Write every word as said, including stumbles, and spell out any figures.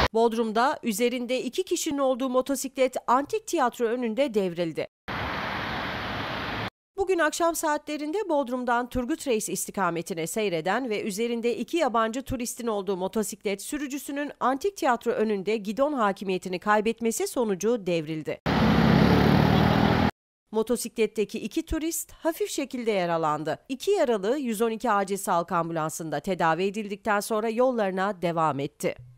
Bodrum'da üzerinde iki kişinin olduğu motosiklet antik tiyatro önünde devrildi. Bugün akşam saatlerinde Bodrum'dan Turgut Reis istikametine seyreden ve üzerinde iki yabancı turistin olduğu motosiklet sürücüsünün antik tiyatro önünde gidon hakimiyetini kaybetmesi sonucu devrildi. Motosikletteki iki turist hafif şekilde yaralandı. İki yaralı yüz on iki acil sağlık ambulansında tedavi edildikten sonra yollarına devam etti.